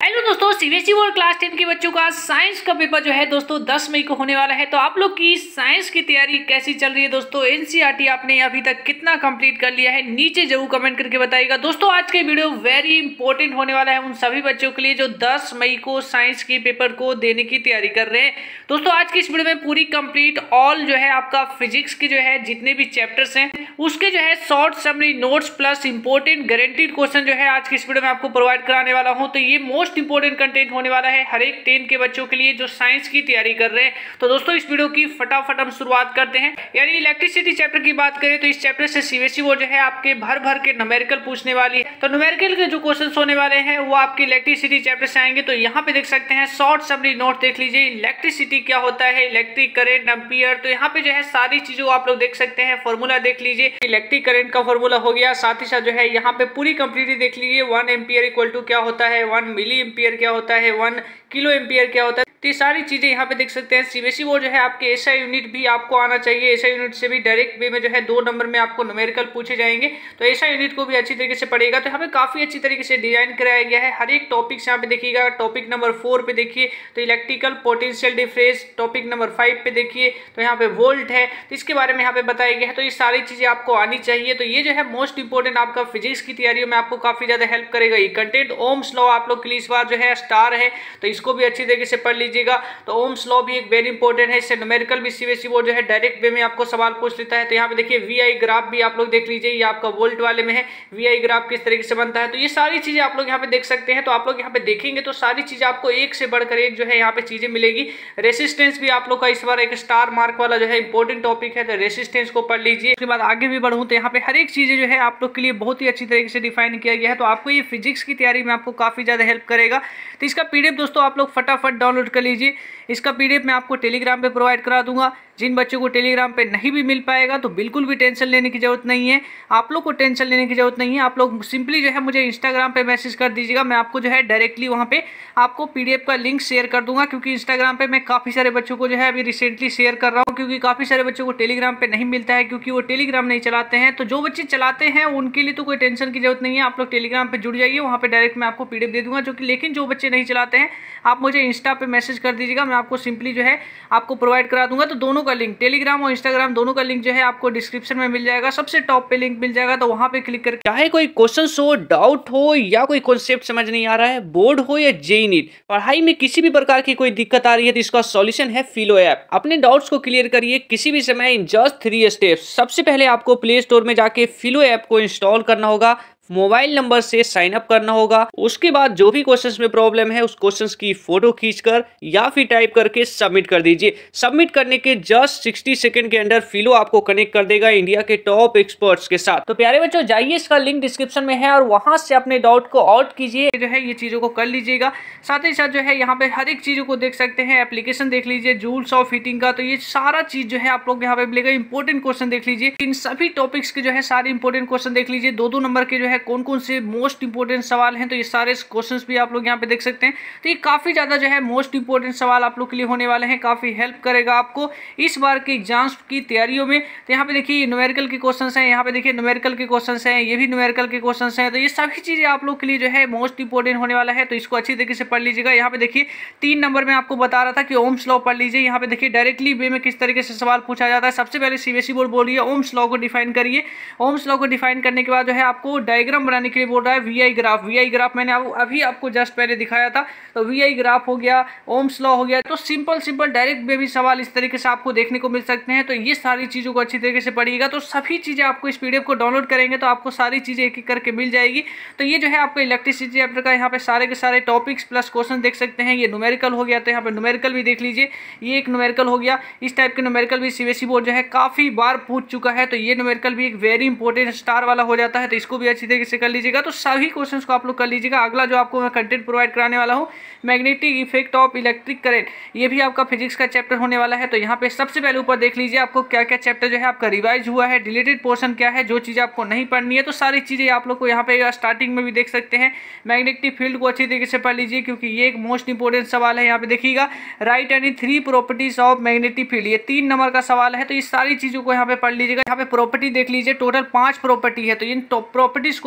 Hello दोस्तों, CBSE board class 10 के बच्चों का साइंस का पेपर जो है दोस्तों 10 मई को होने वाला है। तो आप लोग की साइंस की तैयारी कैसी चल रही है दोस्तों? एनसीईआरटी आपने अभी तक कितना कंप्लीट कर लिया है, नीचे जरूर कमेंट करके बताइएगा। दोस्तों आज के वीडियो वेरी इंपॉर्टेंट होने वाला है उन सभी बच्चों के लिए जो 10 मई को साइंस के पेपर को देने की तैयारी कर रहे हैं। दोस्तों आज की इस वीडियो में पूरी कंप्लीट ऑल जो है आपका फिजिक्स के जो है जितने भी चैप्टर्स हैं उसके जो है short summary notes plus important guaranteed question जो है आज की इस वीडियो में आपको प्रोवाइड कराने वाला हूं। तो ये मोस्ट इंपोर्टेंट कंटेंट होने वाला है हर एक 10 के बच्चों के लिए जो साइंस की तैयारी कर रहे हैं। तो दोस्तों इस वीडियो की फटाफट हम शुरुआत करते हैं। यानी इलेक्ट्रिसिटी चैप्टर की बात करें तो इस चैप्टर से सीबीएसई बोर्ड जो है आपके भर भर के न्यूमेरिकल पूछने वाली है। तो न्यूमेरिकल के जो क्वेश्चन होने वाले हैं वो आपके इलेक्ट्रिसिटी चैप्टर से आएंगे। तो यहाँ पे देख सकते हैं शॉर्ट समरी नोट देख लीजिए, इलेक्ट्रिसिटी क्या होता है, इलेक्ट्रिक करंट, एम्पियर। तो यहाँ पे जो है सारी चीजों आप लोग देख सकते हैं। फॉर्मूला देख लीजिए, इलेक्ट्रिक करंट का फॉर्मूला हो गया, साथ ही साथ जो है यहाँ पे पूरी कंप्लीटली देख लीजिए 1 एम्पियर इक्वल टू क्या होता है, 1 मिली एम्पियर क्या होता है, 1 किलो एम्पियर क्या होता है। तो ये सारी चीजें यहाँ पे देख सकते हैं। सीबीएसई बोर्ड जो है आपके एसआई यूनिट भी आपको आना चाहिए। एसआई यूनिट से भी डायरेक्ट वे में जो है 2 नंबर में आपको न्यूमेरिकल पूछे जाएंगे। तो एसआई यूनिट को भी अच्छी तरीके से पढ़ेगा। तो यहाँ पे काफी अच्छी तरीके से डिजाइन कराया गया है। हर एक टॉपिक यहाँ पे देखिएगा। टॉपिक नंबर 4 पे देखिए तो electrical potential difference, topic number 5 पे देखिए तो यहाँ पे वोल्ट है, तो इसके बारे में यहाँ पे बताया गया है। तो ये सारी चीजें आपको आनी चाहिए। तो ये जो है मोस्ट इंपोर्टेंट आपका फिजिक्स की तैयारियों में आपको काफी ज्यादा हेल्प करेगा। ये कंटेंट ओम्स लॉ आप लोग के लिए इस बार जो है स्टार है, तो इसको भी अच्छी तरीके से पढ़ लीजिएगा। तो ओम्स लॉ भी एक वेरी इंपॉर्टेंट है। इससे न्यूमेरिकल भी सीबीएसई बोर्ड जो है डायरेक्ट वे में आपको सवाल पूछ लेता है। तो यहाँ पे देखिए वीआई ग्राफ भी आप लोग देख लीजिए, ये आपका वोल्ट वाले में है, वीआई ग्राफ किस तरीके से बनता है। तो ये सारी चीजें आप लोग यहाँ पे देख सकते हैं। तो आप लोग यहाँ पे देखेंगे तो सारी चीजें आपको एक से बढ़कर एक जो है यहाँ पे चीजें मिलेगी। रेसिस्टेंस भी आप लोग का इस बार एक स्टार मार्क वाला जो है इंपॉर्टेंट टॉपिक है, तो रेसिस्टेंस को पढ़ लीजिए। उसके बाद आगे भी बढ़ूँ तो यहाँ पे हर एक चीजें जो है आप लोग के लिए बहुत ही अच्छी तरीके से डिफाइन किया गया है। तो आपको ये फिजिक्स की तैयारी में आपको काफी ज्यादा हेल्प करेगा। तो इसका पीडीएफ दोस्तों आप लोग फटाफट डाउनलोड कर लीजिए। इसका पीडीएफ मैं आपको टेलीग्राम पे प्रोवाइड करा दूंगा। जिन बच्चों को टेलीग्राम पे नहीं भी मिल पाएगा तो बिल्कुल भी टेंशन लेने की जरूरत नहीं है। आप लोग को टेंशन लेने की जरूरत नहीं है। आप लोग सिंपली जो है मुझे इंस्टाग्राम पे मैसेज कर दीजिएगा, मैं आपको जो है डायरेक्टली वहाँ पे आपको पीडीएफ का लिंक शेयर कर दूंगा। क्योंकि इंस्टाग्राम पे मैं काफ़ी सारे बच्चों को जो है अभी रिसेंटली शेयर कर रहा हूँ, क्योंकि काफ़ी सारे बच्चों को टेलीग्राम पे नहीं मिलता है क्योंकि वो टेलीग्राम नहीं चलाते हैं। तो जो बच्चे चलाते हैं उनके लिए तो कोई टेंशन की जरूरत नहीं है। आप लोग टेलीग्राम पे जुड़ जाइए, वहाँ पे डायरेक्ट मैं आपको पीडीएफ दे दूंगा। लेकिन जो बच्चे नहीं चलाते हैं आप मुझे इंस्टा पे मैसेज कर दीजिएगा, मैं आपको सिंपली जो है आपको प्रोवाइड करा दूंगा। तो दोनों का लिंक, टेलीग्राम और इंस्टाग्राम दोनों का लिंक जो है आपको डिस्क्रिप्शन में मिल जाएगा, सबसे टॉप पे लिंक मिल जाएगा। तो वहां पे क्लिक करके चाहे कोई क्वेश्चन हो, डाउट हो या कोई कॉन्सेप्ट समझ नहीं आ रहा है, बोर्ड हो या जेईई नीट, पढ़ाई में किसी भी प्रकार की कोई दिक्कत आ रही है तो इसका सॉल्यूशन है फिलो ऐप। अपने डाउट्स को क्लियर करिए किसी भी समय इन जस्ट 3 स्टेप्स। सबसे पहले आपको प्ले स्टोर में जाके फिलो ऐप को इंस्टॉल करना होगा, मोबाइल नंबर से साइन अप करना होगा। उसके बाद जो भी क्वेश्चंस में प्रॉब्लम है उस क्वेश्चंस की फोटो खींचकर या फिर टाइप करके सबमिट कर दीजिए। सबमिट करने के जस्ट 60 सेकंड के अंदर फिलो आपको कनेक्ट कर देगा इंडिया के टॉप एक्सपर्ट्स के साथ। तो प्यारे बच्चों जाइए, इसका लिंक डिस्क्रिप्शन में है और वहां से अपने डाउट को आउट कीजिए, जो है ये चीजों को कर लीजिएगा। साथ ही साथ जो है यहाँ पे हर एक चीजों को देख सकते हैं। एप्लीकेशन देख लीजिए जूल्स ऑफ हीटिंग का, तो ये सारा चीज जो है आप लोग यहाँ पे मिलेगा। इंपॉर्टेंट क्वेश्चन देख लीजिए, इन सभी टॉपिक्स के जो है सारे इंपॉर्टेंट क्वेश्चन देख लीजिए। 2-2 नंबर के जो है कौन कौन से मोस्ट इंपोर्टेंट सवाल हैं, तो ये सारे क्वेश्चंस भी आप लोग यहाँ पे देख सकते हैं। तो ये काफी ज्यादा जो है मोस्ट इंपोर्टेंट सवाल आप लोग के लिए होने वाले हैं, काफी हेल्प करेगा आपको इस बार के एग्जाम्स की तैयारियों में। तो यहाँ पे देखिए न्यूमेरिकल के क्वेश्चंस हैं, यहाँ पे देखिए न्यूमेरिकल के क्वेश्चंस हैं, ये भी न्यूमेरिकल के क्वेश्चंस हैं। तो ये सभी चीजें आप लोग के लिए जो है मोस्ट इंपोर्टेंट होने वाला है, तो इसको अच्छी तरीके से पढ़ लीजिएगा। यहाँ पे देखिए 3 नंबर में आपको बता रहा था कि ओम्स लॉ पढ़ लीजिए। यहाँ पे देखिए डायरेक्टली वे में किस तरीके से सवाल पूछा जाता है। सबसे पहले सीबीएसई बोर्ड बोल रही है ओम्स लॉ को डिफाइन करिए। ओम्स लॉ को डिफाइन करने के बाद जो है आपको डायग्राम बनाने के लिए बोल रहा है वीआई ग्राफ। वीआई ग्राफ मैंने अभी आपको जस्ट पहले दिखाया था। तो वीआई ग्राफ हो गया, ओम्स लॉ हो गया। तो सिंपल डायरेक्ट वे भी सवाल इस तरीके से आपको देखने को मिल सकते हैं। तो ये सारी चीजों को अच्छी तरीके से पढ़िएगा। तो सभी चीजें आपको इस पीडीएफ को डाउनलोड करेंगे तो आपको सारी चीजें एक एक करके मिल जाएगी। तो ये जो है आपको इलेक्ट्रिसिटी चैप्टर का यहाँ पे सारे के सारे टॉपिक्स प्लस क्वेश्चन देख सकते हैं। ये न्यूमेरिकल हो गया, तो यहाँ पे न्यूमेरिकल भी देख लीजिए, ये एक न्यूमेरिकल हो गया। इस टाइप के न्यूमेरिकल भी सीबीएसई बोर्ड जो है काफी बार पूछ चुका है। तो ये न्यूमेरिकल भी एक वेरी इंपॉर्टेंट स्टार वाला हो जाता है, तो इसको भी अच्छी तरीके से कर लीजिएगा। तो सभी क्वेश्चन को आप लोग कर लीजिएगा। अगला जो आपको मैं कंटेंट प्रोवाइड कराने वाला हूँ magnetic effect of electric current, ये भी आपका फिजिक्स का चैप्टर होने वाला है। तो यहाँ पे सबसे पहले ऊपर देख लीजिए आपको क्या क्या चैप्टर जो है आपका रिवाइज हुआ है, डिलीटेड पोर्शन क्या है, जो चीज़ आपको नहीं पढ़नी है। तो सारी चीज़ें आप लोग को यहाँ पे स्टार्टिंग में भी देख सकते हैं। मैग्नेटिक फील्ड को अच्छी तरीके से पढ़ लीजिए क्योंकि ये एक मोस्ट इंपोर्टेंट सवाल है। यहाँ पे देखिएगा right any 3 properties of magnetic field, ये 3 नंबर का सवाल है। तो इस सारी चीज़ों को यहाँ पे पढ़ लीजिएगा। यहाँ पे प्रॉपर्टी देख लीजिए, टोटल 5 प्रॉपर्टी है। तो इन प्रॉपर्टीज को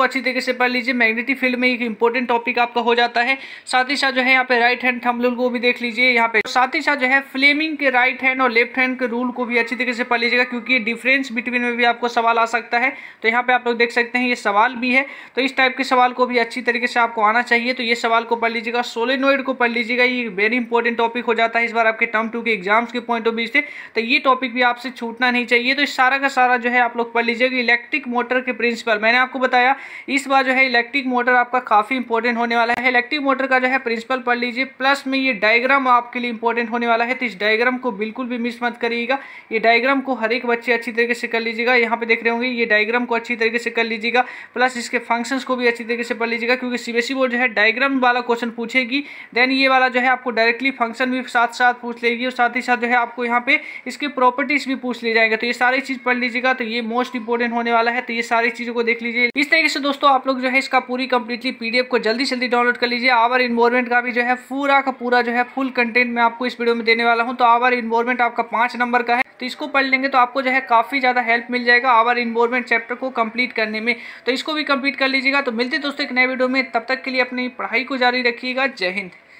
इसको अच्छी तरीके से पढ़ लीजिए। मैग्नेटिक फील्ड में एक इंपॉर्टेंट टॉपिक आपका हो जाता है। साथ ही साथ जो है यहाँ पे राइट हैंड थंब रूल को भी देख लीजिए यहाँ पे। साथ ही साथ जो है फ्लेमिंग के राइट हैंड और लेफ्ट हैंड के रूल को भी अच्छी तरीके से पढ़ लीजिएगा, क्योंकि डिफरेंस बिटवीन में भी आपको सवाल आ सकता है। तो यहाँ पे आप लोग देख सकते हैं ये सवाल भी है, तो इस टाइप के सवाल को भी अच्छी तरीके से आपको आना चाहिए। तो ये सवाल को पढ़ लीजिएगा। सोलेनोइड को पढ़ लीजिएगा, ये वेरी इंपॉर्टेंट टॉपिक हो जाता है इस बार आपके टर्म 2 के एग्जाम्स के पॉइंट ऑफ व्यू से, तो ये टॉपिक भी आपसे छूटना नहीं चाहिए। तो इस सारा का सारा जो है आप लोग पढ़ लीजिएगा। इलेक्ट्रिक मोटर के प्रिंसिपल, मैंने आपको बताया इस बार जो है इलेक्ट्रिक मोटर आपका काफी इंपॉर्टेंट होने वाला है। इलेक्ट्रिक मोटर का जो है प्रिंसिपल पढ़ लीजिए, प्लस में ये डायग्राम आपके लिए इंपॉर्टेंट होने वाला है। तो इस डायग्राम को बिल्कुल भी मिस मत करिएगा। ये डायग्राम को हर एक बच्चे अच्छी तरीके से कर लीजिएगा। यहाँ पे देख रहे होंगे ये डायग्राम को अच्छी तरीके से कर लीजिएगा, प्लस इसके फंक्शंस को भी अच्छी तरीके से पढ़ लीजिएगा, क्योंकि सीबीएसई बोर्ड जो है डायग्राम वाला क्वेश्चन पूछेगी, देन ये वाला जो है आपको डायरेक्टली फंक्शन भी साथ साथ पूछ लेगी, और साथ ही साथ जो है आपको यहाँ पे इसके प्रॉपर्टीज भी पूछ ले जाएंगे। तो ये सारी चीज पढ़ लीजिएगा, तो ये मोस्ट इंपॉर्टेंट होने वाला है। तो ये सारी चीजों को देख लीजिए। इस तरीके से दोस्तों आप लोग जो है इसका पूरी कंप्लीटली पीडीएफ को जल्दी से जल्दी डाउनलोड कर लीजिए। आवर इन्वायरमेंट का भी जो है पूरा का पूरा जो है फुल कंटेंट मैं आपको इस वीडियो में देने वाला हूँ। तो आवर इन्वायरमेंट आपका 5 नंबर का है, तो इसको पढ़ लेंगे तो आपको जो है काफी ज्यादा हेल्प मिल जाएगा आवर इन्वायरमेंट चैप्टर को कंप्लीट करने में। तो इसको भी कंप्लीट कर लीजिएगा। तो मिलते दोस्तों एक नए वीडियो में, तब तक के लिए अपनी पढ़ाई को जारी रखिएगा। जय हिंद।